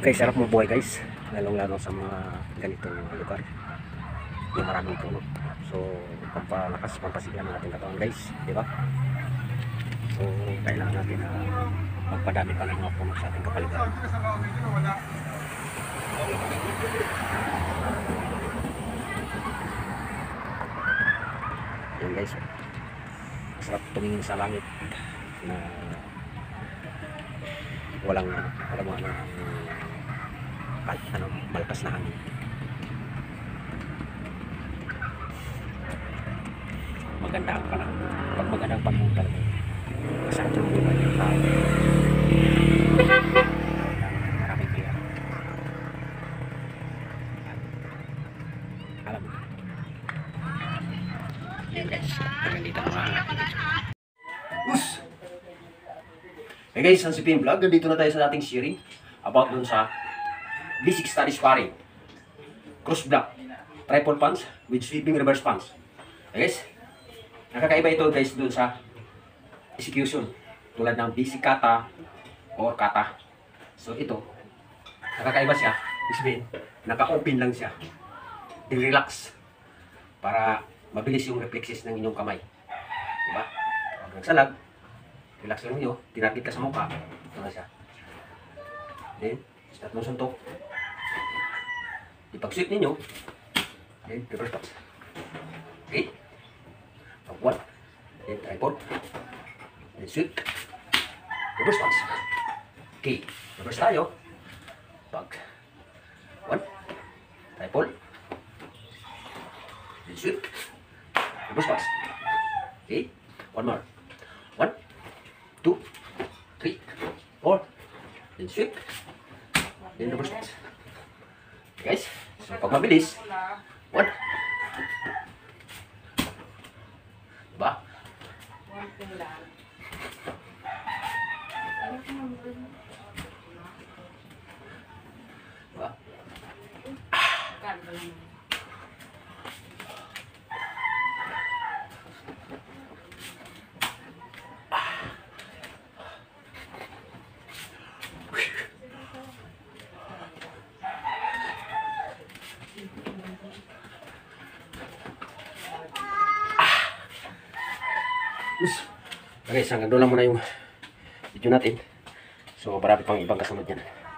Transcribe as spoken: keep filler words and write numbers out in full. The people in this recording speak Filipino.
Guys, sarap mo buhay guys, lalong lalo sa mga ganitong lugar yung maraming puno. So pampalakas, pampasigla ng ating katawan guys, di ba? So kailangan natin na uh, magpadami pa ng mga puno sa ating kapaligiran. Yan guys, sarap tumingin sa langit na walang alam mo ano kahit ano malakas na hangin. Maganda ang panahon. Pag magandang panahon talaga masarap yung buhay ng tao. Maraming kaya alam mo yun guys, hanggang dito na mga us. Hey guys, ang C P M Vlog, dito na tayo sa ating sharing about dun sa basic studies sparring, cross block, triple punch with sweeping reverse punch. Hey guys, nakakaiba ito guys dun sa execution tulad ng basic kata or kata. So ito, nakakaiba siya, isipin, naka-open lang siya, di-relax para mabilis yung reflexes ng inyong kamay, diba? Pag nagsalag, relax lang nyo, tinarget ka sa mukha, ito na siya. Then, start mo suntok. Ipag-sweep ninyo, then reverse punch. Okay? Pag one, then tripod, then sweep, reverse punch. Okay, reverse tayo. Pag one, tripod, then sweep, reverse punch. Okay, one more. One, two, three, four, then sweep, then reverse punch. Okay, guys, so pag mabilis, one, diba? Diba? Okay, so hanggang doon lang muna yung video natin. So marami pang ibang kasunod yan.